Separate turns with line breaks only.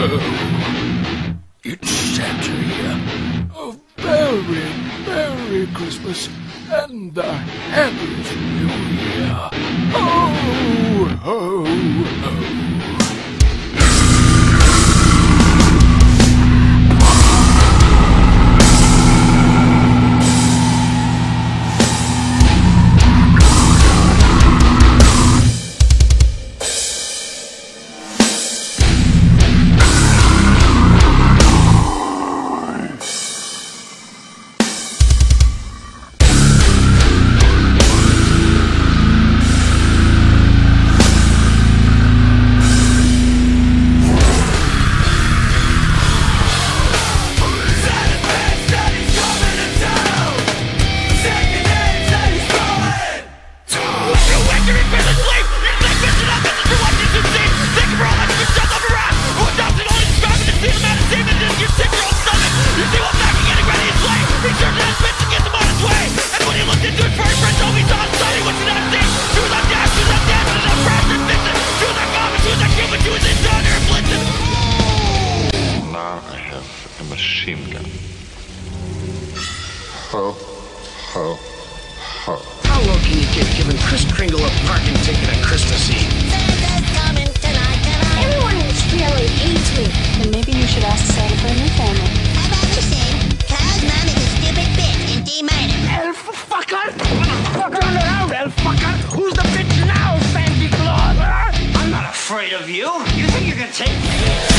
It's Santa here. A very Merry Christmas and a happiest New Year. Ho, ho, ho.
Ho, ho, ho.
How low can you get giving Kris Kringle a parking ticket at Christmas Eve?
Santa's coming tonight.
Everyone in this really hates me. Then maybe you should ask Santa for a new family.
How about we sing Carl's Mom is a Stupid Bitch in D minor?
Elf fucker! Turn around, elf fucker! Who's the bitch now, Santa Claus? I'm not afraid of you. You think you can take me?